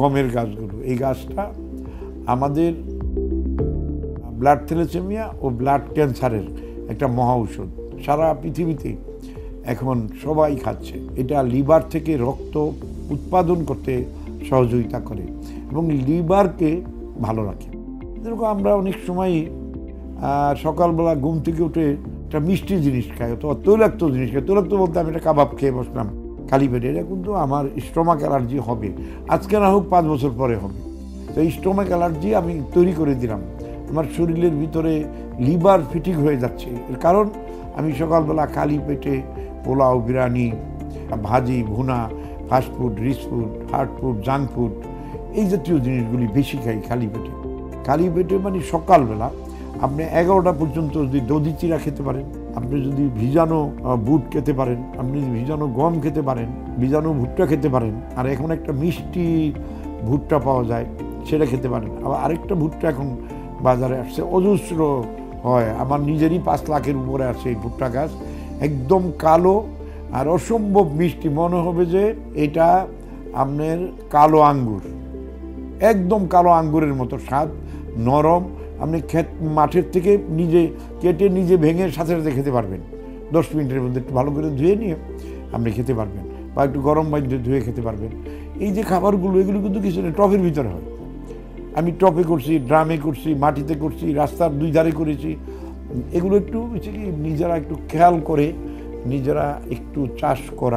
গমের গাছগুলো, এই গাছটা আমাদের ব্লাড থ্যালাসেমিয়া ও ব্লাড ক্যান্সারের একটা মহা ঔষধ। সারা পৃথিবীতে এখন সবাই খাচ্ছে। এটা লিভার থেকে রক্ত উৎপাদন করতে সহযোগিতা করে এবং লিভারকে ভালো রাখে। যেরকম আমরা অনেক সময় সকালবেলা ঘুম থেকে উঠে একটা মিষ্টি জিনিস খাই অথবা তৈলাক্ত জিনিস খাই। তৈলাক্ত বলতে আমি একটা কাবাব খেয়ে বসলাম খালি পেটে, এটা কিন্তু আমার স্টোমাক অ্যালার্জি হবে। আজকে না হোক 5 বছর পরে হবে। তো এই স্টোমাক অ্যালার্জি আমি তৈরি করে দিলাম। আমার শরীরের ভিতরে লিভার ফিটিং হয়ে যাচ্ছে। এর কারণ আমি সকালবেলা খালি পেটে পোলাও, বিরিয়ানি, ভাজি, ভুনা, fast food, rich food, hard food, junk food এই জাতীয় জিনিসগুলি বেশি খাই খালি পেটে। খালি পেটে মানে সকালবেলা আপনি 11টা পর্যন্ত যদি দধি চিরা খেতে পারেন, আপনি যদি ভিজানো বুট খেতে পারেন, আপনি যদি ভিজানো গম খেতে পারেন, ভিজানো ভুট্টা খেতে পারেন, আর এখন একটা মিষ্টি ভুট্টা পাওয়া যায় সেটা খেতে পারেন। আবার আরেকটা ভুট্টা এখন বাজারে আসছে, অজস্র হয়, আমার নিজেরই 5 লাখের উপরে আছে এই ভুট্টা গাছ, একদম কালো আর অসম্ভব মিষ্টি। মনে হবে যে এটা আপনার কালো আঙ্গুর, একদম কালো আঙ্গুরের মতো স্বাদ, নরম। আপনি মাঠের থেকে নিজে কেটে নিজে ভেঙে সাথে সাথে খেতে পারবেন। 10 মিনিটের মধ্যে একটু ভালো করে ধুয়ে নিয়ে আপনি খেতে পারবেন, বা একটু গরম পানি ধুয়ে খেতে পারবেন। এই যে খাবারগুলো, এগুলো কিন্তু কিছু না, টপের ভিতরে হয়। আমি টপে করছি, ড্রামে করছি, মাটিতে করছি, রাস্তার 2 ধারে করেছি। এগুলো একটু হচ্ছে কি নিজেরা একটু খেয়াল করে নিজেরা একটু চাষ করা।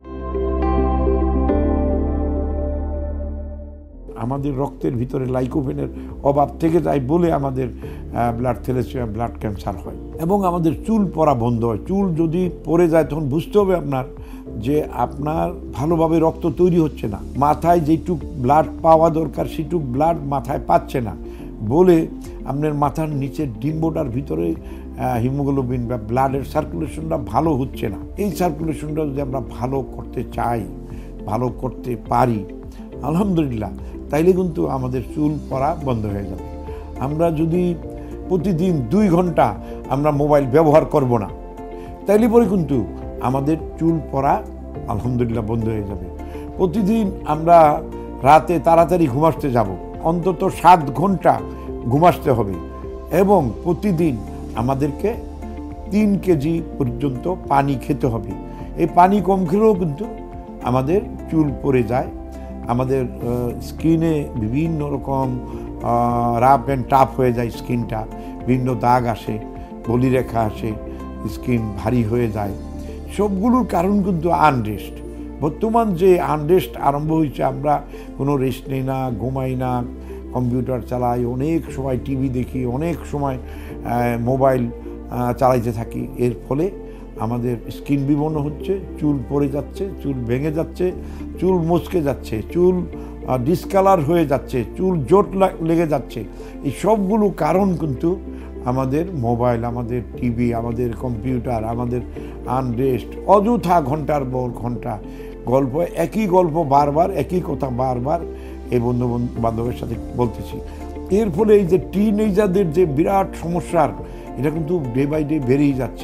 আমাদের রক্তের ভিতরে লাইকোপেনের অভাব থেকে যায় বলে আমাদের ব্লাড থ্যালাসেমিয়া, ব্লাড ক্যান্সার হয় এবং আমাদের চুল পড়া বন্ধ হয়। চুল যদি পড়ে যায় তখন বুঝতে হবে আপনার যে আপনার ভালোভাবে রক্ত তৈরি হচ্ছে না, মাথায় যেটুক ব্লাড পাওয়া দরকার সেটুক ব্লাড মাথায় পাচ্ছে না বলে আপনার মাথার নিচের ডিম্বটার ভিতরে হিমোগ্লোবিন বা ব্লাডের সার্কুলেশনটা ভালো হচ্ছে না। এই সার্কুলেশনটা যদি আমরা ভালো করতে চাই, ভালো করতে পারি, আলহামদুলিল্লাহ, তাইলে কিন্তু আমাদের চুল পড়া বন্ধ হয়ে যাবে। আমরা যদি প্রতিদিন 2 ঘন্টা আমরা মোবাইল ব্যবহার করব না, তাইলে পরে কিন্তু আমাদের চুল পড়া আলহামদুলিল্লাহ বন্ধ হয়ে যাবে। প্রতিদিন আমরা রাতে তাড়াতাড়ি ঘুমাতে যাব, অন্তত 7 ঘন্টা ঘুমাতে হবে এবং প্রতিদিন আমাদেরকে 3 কেজি পর্যন্ত পানি খেতে হবে। এই পানি কম খেলেও কিন্তু আমাদের চুল পড়ে যায়। আমাদের স্কিনে বিভিন্ন রকম রাফ অ্যান্ড টাফ হয়ে যায়, স্কিনটা বিভিন্ন দাগ আসে, বলিরেখা আসে, স্কিন ভারী হয়ে যায়। সবগুলোর কারণ কিন্তু আনরেস্ট। বর্তমান যে আনরেস্ট আরম্ভ হয়েছে, আমরা কোনো রেস্ট নেই না, ঘুমাই না, কম্পিউটার চালাই, অনেক সময় টিভি দেখি, অনেক সময় মোবাইল চালাইতে থাকি। এর ফলে আমাদের স্কিন বিবর্ণ হচ্ছে, চুল পড়ে যাচ্ছে, চুল ভেঙে যাচ্ছে, চুল মুচকে যাচ্ছে, চুল ডিসকালার হয়ে যাচ্ছে, চুল জোট লেগে যাচ্ছে। এই সবগুলো কারণ কিন্তু আমাদের মোবাইল, আমাদের টিভি, আমাদের কম্পিউটার, আমাদের আনরেস্ট, অযথা ঘন্টার পর ঘন্টা গল্প, একই গল্প বারবার, একই কথা বারবার এই বন্ধু বান্ধবের সাথে বলতেছি। এর ফলে এই যে টিনেজারদের যে বিরাট সমস্যার, এটা কিন্তু ডে বাই ডে বেড়েই যাচ্ছে।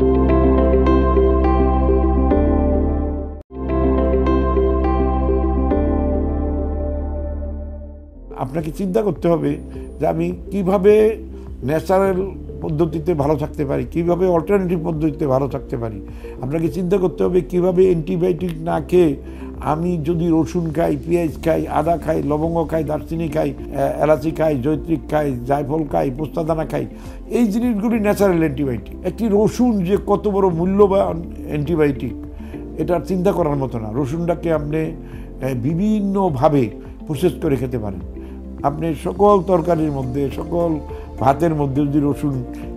আপনাকে চিন্তা করতে হবে যে আমি কিভাবে ন্যাচারাল পদ্ধতিতে ভালো থাকতে পারি, কিভাবে অল্টারনেটিভ পদ্ধতিতে ভালো থাকতে পারি। আপনাকে চিন্তা করতে হবে কিভাবে অ্যান্টিবায়োটিক না খেয়ে আমি যদি রসুন খাই, পেঁয়াজ খাই, আদা খাই, লবঙ্গ খাই, দারচিনি খাই, এলাচি খাই, জৈত্রিক খাই, জায়ফল খাই, পোস্তাদানা খাই, এই জিনিসগুলি ন্যাচারাল অ্যান্টিবায়োটিক। একটি রসুন যে কত বড় মূল্যবান অ্যান্টিবায়োটিক, এটা চিন্তা করার মতো না। রসুনটাকে আপনি বিভিন্নভাবে প্রসেস করে খেতে পারেন। আপনি সকল তরকারির মধ্যে, সকল ভাতের মধ্যে যদি রসুন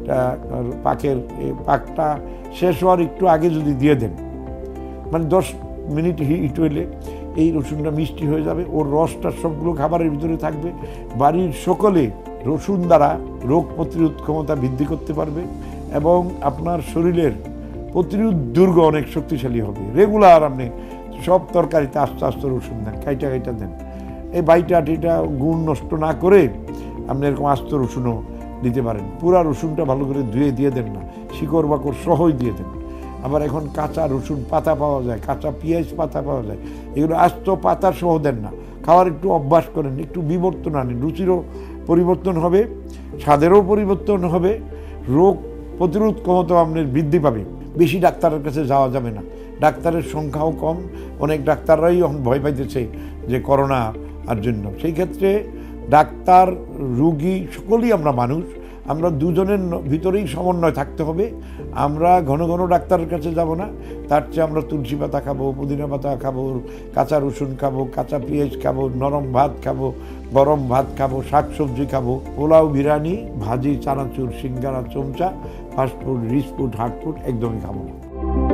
পাকটা শেষ হওয়ার একটু আগে যদি দিয়ে দেন, মানে 10 মিনিট হিট হইলে এই রসুনটা মিষ্টি হয়ে যাবে, ওর রসটা সবগুলো খাবারের ভিতরে থাকবে। বাড়ির সকলে রসুন দ্বারা রোগ প্রতিরোধ ক্ষমতা বৃদ্ধি করতে পারবে এবং আপনার শরীরের প্রতিরোধ দুর্গ অনেক শক্তিশালী হবে। রেগুলার আপনি সব তরকারিতে আস্তে আস্তে রসুন দেন, কাইটা দেন। এই বাইটা টিটা গুণ নষ্ট না করে আপনি এরকম আস্ত রসুনও দিতে পারেন। পুরা রসুনটা ভালো করে ধুয়ে দিয়ে দেন না, শিকড় বাকড় সহই দিয়ে দেন। আবার এখন কাঁচা রসুন পাতা পাওয়া যায়, কাঁচা পেঁয়াজ পাতা পাওয়া যায়, এগুলো আস্ত পাতা সহ দেন না, খাওয়ার একটু অভ্যাস করেন, একটু বিবর্তন আনেন, রুচিরও পরিবর্তন হবে, স্বাদেরও পরিবর্তন হবে, রোগ প্রতিরোধ ক্ষমতা আপনার বৃদ্ধি পাবে। বেশি ডাক্তারের কাছে যাওয়া যাবে না, ডাক্তারের সংখ্যাও কম, অনেক ডাক্তাররাই এখন ভয় পাইতেছে যে করোনা আর জন্য। সেই ক্ষেত্রে ডাক্তার রুগী সকলেই আমরা মানুষ, আমরা দুজনের ভিতরেই সমন্বয় থাকতে হবে। আমরা ঘন ঘন ডাক্তারের কাছে যাব না, তার চেয়ে আমরা তুলসী পাতা খাবো, পুদিনা পাতা খাবো, কাঁচা রসুন খাবো, কাঁচা পেঁয়াজ খাবো, নরম ভাত খাবো, গরম ভাত খাবো, শাকসবজি খাবো, পোলাও, বিরিয়ানি, ভাজি, চানাচুর, সিঙ্গারা, চমচা, fast food, rich food, hard food একদমই খাবো না।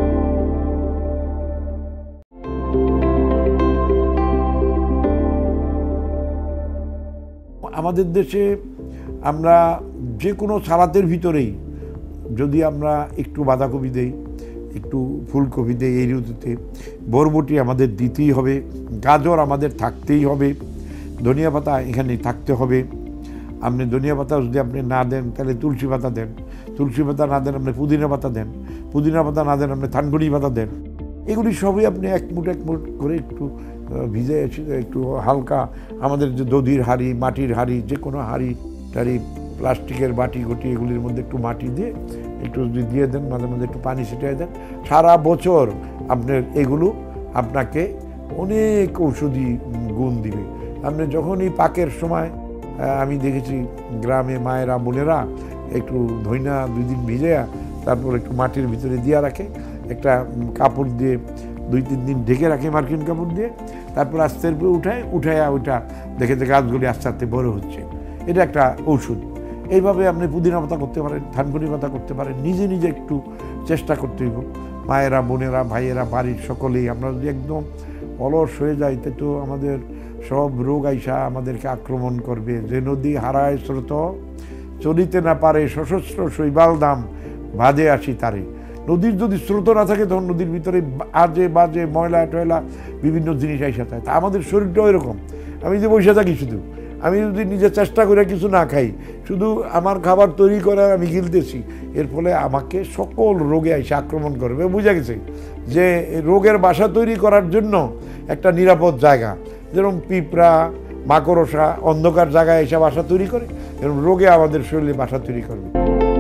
আমাদের দেশে আমরা যে কোনো সালাতের ভিতরেই যদি আমরা একটু বাঁধাকপি দেই, একটু ফুলকপি দেই, এই ঋতুতে বরবটি আমাদের দিতেই হবে, গাজর আমাদের থাকতেই হবে, ধনিয়া পাতা এখানে থাকতে হবে। আপনি ধনিয়া পাতা যদি আপনি না দেন তাহলে তুলসী পাতা দেন, তুলসী পাতা না দেন আপনি পুদিনা পাতা দেন, পুদিনা পাতা না দেন আপনি থানকুনি পাতা দেন। এগুলি সবই আপনি এক মুঠ করে একটু ভিজে একটু হালকা, আমাদের যে দধির হাঁড়ি, মাটির হাঁড়ি, যে কোনো হাঁড়ি টাড়ি, প্লাস্টিকের বাটি ঘটি, এগুলির মধ্যে একটু মাটি দিয়ে একটু যদি দিয়ে দেন, মাঝে মাঝে একটু পানি ছিটিয়ে দেন, সারা বছর আপনার এগুলো আপনাকে অনেক ঔষধি গুণ দিবে। আপনি যখনই পাকের সময়, আমি দেখেছি গ্রামে মায়েরা বোনেরা একটু ধইনা 2 দিন ভিজে তারপর একটু মাটির ভিতরে দিয়ে রাখে, একটা কাপড় দিয়ে 2-3 দিন ঢেকে রাখে মার্কিন কাপড় দিয়ে, তারপর আস্তে উঠায় ওইটা দেখে যে গাছগুলি আস্তে আস্তে বড় হচ্ছে। এটা একটা ঔষধ। এইভাবে আপনি পুদিনা পাতা করতে পারেন, থানকুনি পাতা করতে পারেন, নিজে নিজে একটু চেষ্টা করতে হইব। মায়েরা, বোনেরা, ভাইয়েরা, বাড়ির সকলেই আমরা যদি একদম অলস হয়ে যাই তো আমাদের সব রোগ আইসা আমাদেরকে আক্রমণ করবে। যে নদী হারায় স্রোত, চলিতে না পারে সশস্ত্র শৈবাল দাম, বাজে আসি তারে। নদীর যদি স্রোত না থাকে তখন নদীর ভিতরে আজে বাজে ময়লা টয়লা বিভিন্ন জিনিস আইসা থাকে। তা আমাদের শরীরটাও এরকম। আমি যে বসে থাকি শুধু, আমি যদি নিজে চেষ্টা করে কিছু না খাই, শুধু আমার খাবার তৈরি করে আমি গিলতেছি, এর ফলে আমাকে সকল রোগে এসে আক্রমণ করবে। বুঝা গেছে যে রোগের বাসা তৈরি করার জন্য একটা নিরাপদ জায়গা, যেরকম পিঁপড়া, মাকড়সা অন্ধকার জায়গায় এসে বাসা তৈরি করে, এরকম রোগে আমাদের শরীরে বাসা তৈরি করবে।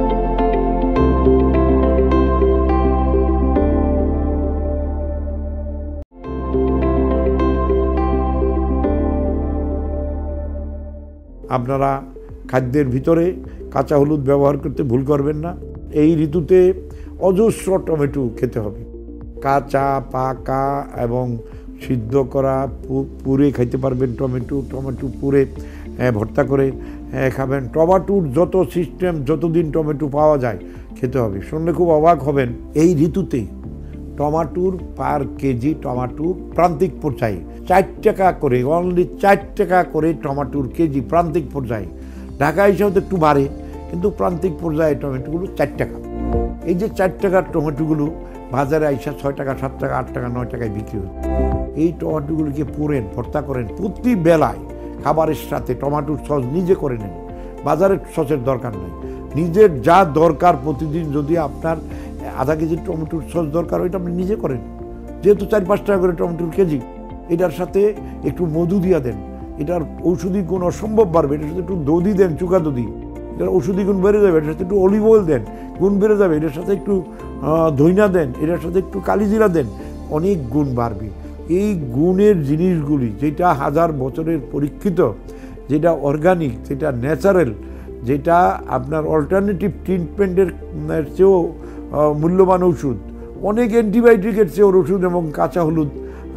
আপনারা খাদ্যের ভিতরে কাঁচা হলুদ ব্যবহার করতে ভুল করবেন না। এই ঋতুতে অজস্র টমেটো খেতে হবে, কাঁচা, পাকা এবং সিদ্ধ করা, পুরে খাইতে পারবেন। টমেটো পুরে ভর্তা করে খাবেন। টমেটোর যত সিস্টেম, যতদিন টমেটো পাওয়া যায় খেতে হবে। শুনলে খুব অবাক হবেন, এই ঋতুতে টমাটোর পার কেজি টমাটো প্রান্তিক পর্যায়ে 4 টাকা করে, অনলি 4 টাকা করে টমাটোর কেজি প্রান্তিক পর্যায়ে। ঢাকা হিসাবে তো একটু বাড়ে, কিন্তু প্রান্তিক পর্যায়ে টমেটোগুলো 4 টাকা। এই যে 4 টাকার টমেটোগুলো বাজারে আইসা 6 টাকা, 7 টাকা, 8 টাকা, 9 টাকায় বিক্রি হচ্ছে। এই টমেটোগুলোকে পুরেন, ভর্তা করেন, প্রতি বেলায় খাবারের সাথে টমেটোর সস নিজে করে নেন। বাজারের সসের দরকার নেই, নিজের যা দরকার প্রতিদিন। যদি আপনার আধা কেজি টমেটোর সস দরকার, ওইটা আপনি নিজে করেন। যেহেতু 4-5 টাকা করে টমেটোর কেজি, এটার সাথে একটু মধু দিয়ে দেন, এটার ঔষধি গুণ অসম্ভব বাড়বে। এটার সাথে একটু দধি দেন, চুকা দধি, এটার ঔষধি গুণ বেড়ে যাবে। এটার সাথে একটু অলিভ অয়েল দেন, গুণ বেড়ে যাবে। এটার সাথে একটু ধইনা দেন, এটার সাথে একটু কালিজিরা দেন, অনেক গুণ বাড়বে। এই গুণের জিনিসগুলি, যেটা 1000 বছরের পরীক্ষিত, যেটা অর্গানিক, যেটা ন্যাচারাল, যেটা আপনার অল্টারনেটিভ ট্রিটমেন্টের চেয়েও মূল্যবান ওষুধ, অনেক অ্যান্টিবায়োটিকের চেয়ে ওষুধ, এবং কাঁচা হলুদ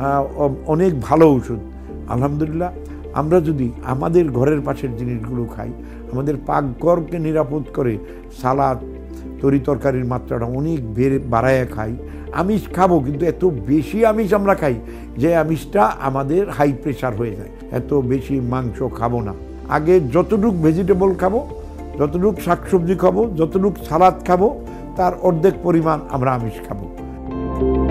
অনেক ভালো ওষুধ। আলহামদুলিল্লাহ, আমরা যদি আমাদের ঘরের পাশের জিনিসগুলো খাই, আমাদের পাকঘরকে নিরাপদ করে সালাদ, তরি তরকারির মাত্রাটা অনেক বাড়ায় খাই। আমিষ খাবো, কিন্তু এত বেশি আমিষ আমরা খাই যে আমিষটা আমাদের হাই প্রেশার হয়ে যায়। এত বেশি মাংস খাবো না। আগে যতটুক ভেজিটেবল খাবো, যতটুক শাকসবজি খাবো, যতটুক সালাদ খাবো, তার অর্ধেক পরিমাণ আমরা আমিষ খাবো।